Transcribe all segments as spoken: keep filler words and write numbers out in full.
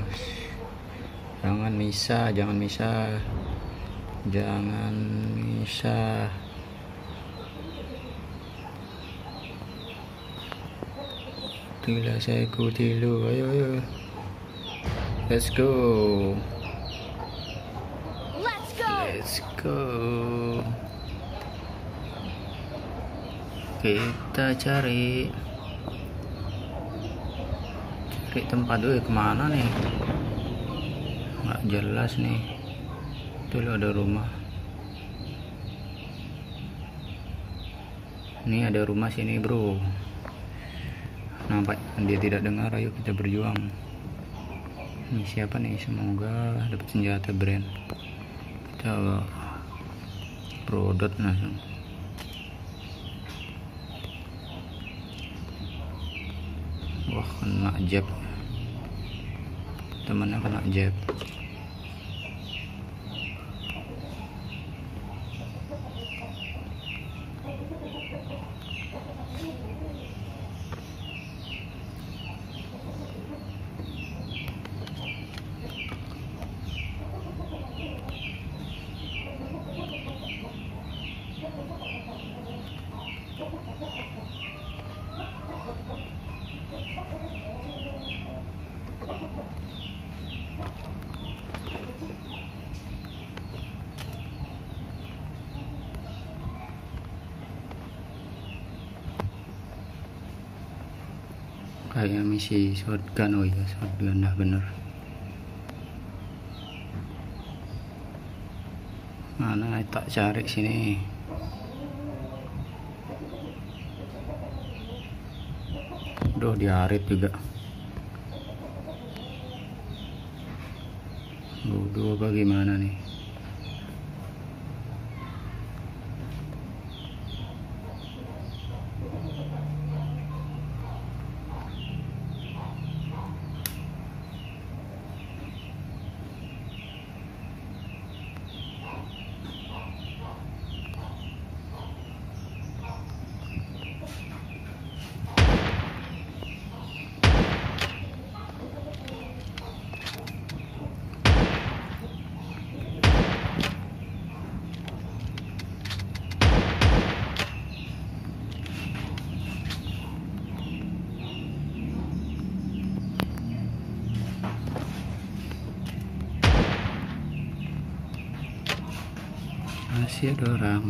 Jangan misah, jangan misah, jangan misah. Itulah saya ikuti lu, ayo ayo. Let's go. Let's go. Let's go. Kita cari cari tempat dulu, kemana nih? Nggak jelas nih. Itu loh, ada rumah. Ini ada rumah sini bro. Nampak dia tidak dengar. Ayo kita berjuang. Ini siapa nih? Semoga dapat senjata brand. Kita prodot langsung. Wah, kena jab. Temannya kena jab. Kayak misi shotgun. Oh iya, shotgun dah bener. Mana tak cari sini. Duh, diarit juga. Bodoh bagaimana nih? Masih ada orang.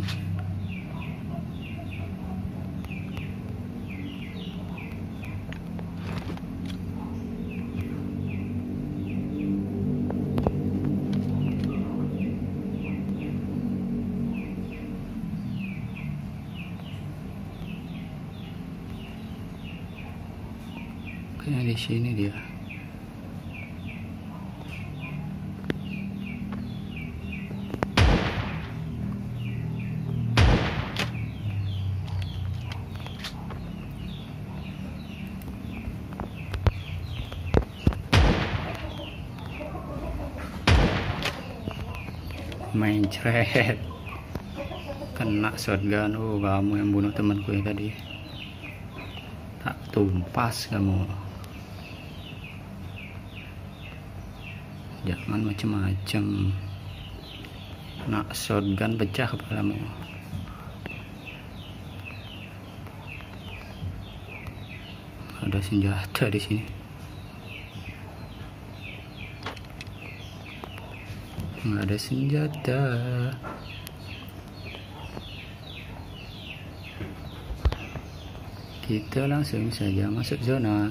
Kayaknya di sini dia. Main cret, kena shotgun. Oh, kamu yang bunuh temanku yang tadi. Tak tumpas kamu. Jangan macem-macem. Kena shotgun pecah kepalamu. Ada senjata di sini. Nggak ada senjata. Kita langsung saja masuk zona.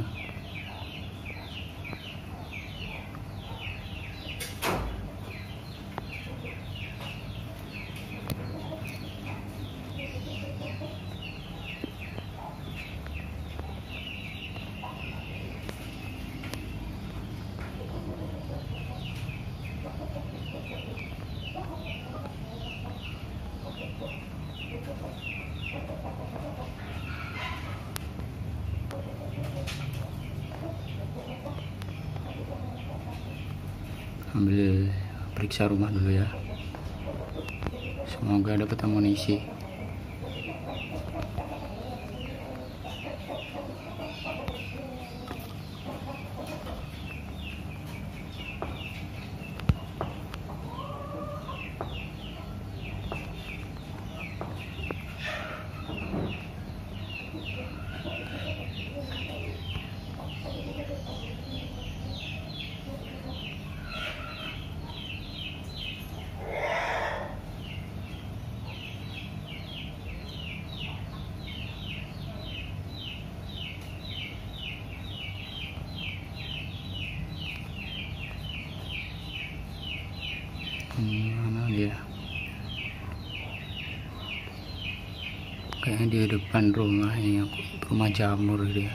Ambil periksa rumah dulu ya, semoga dapat amunisi. Hmm, mana dia? Kayaknya di depan rumahnya, rumah jamur dia.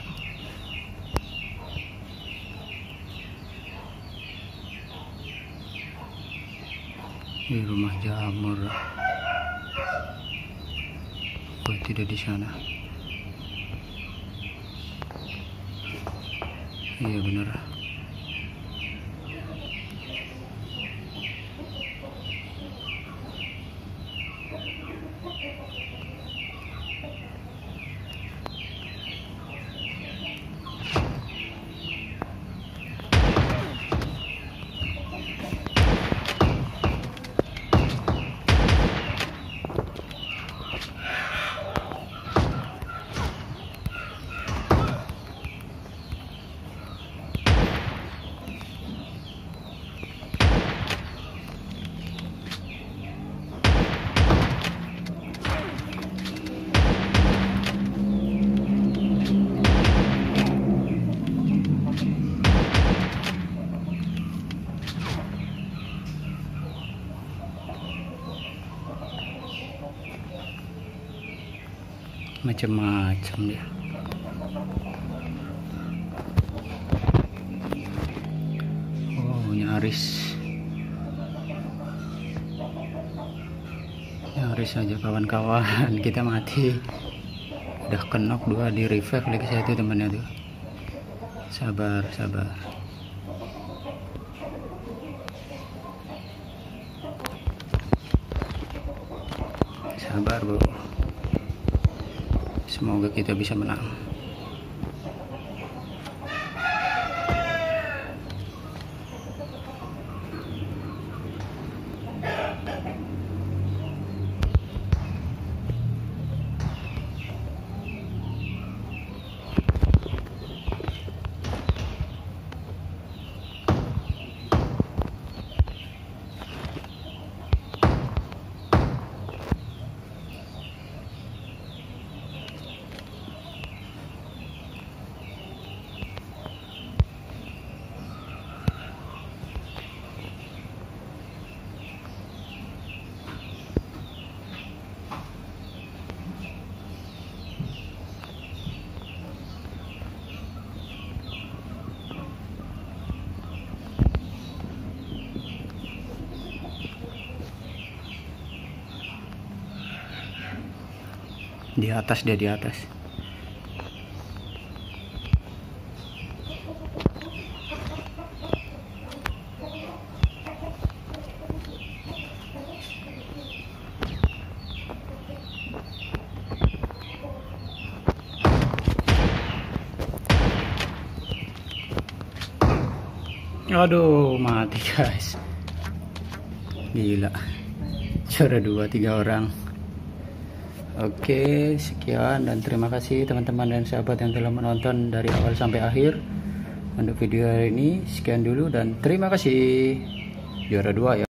Di rumah jamur. Oh, tidak di sana. Iya benar. Macam-macam dia. Oh, nyaris nyaris aja kawan-kawan kita mati. Udah kenok dua, di revive lagi satu temannya tuh. Sabar sabar sabar bro, semoga kita bisa menang. Di atas, dia di atas. Aduh, mati guys. Gila. Juara dua, tiga orang. Oke, sekian dan terima kasih teman-teman dan sahabat yang telah menonton dari awal sampai akhir untuk video hari ini. Sekian dulu dan terima kasih. Juara dua ya.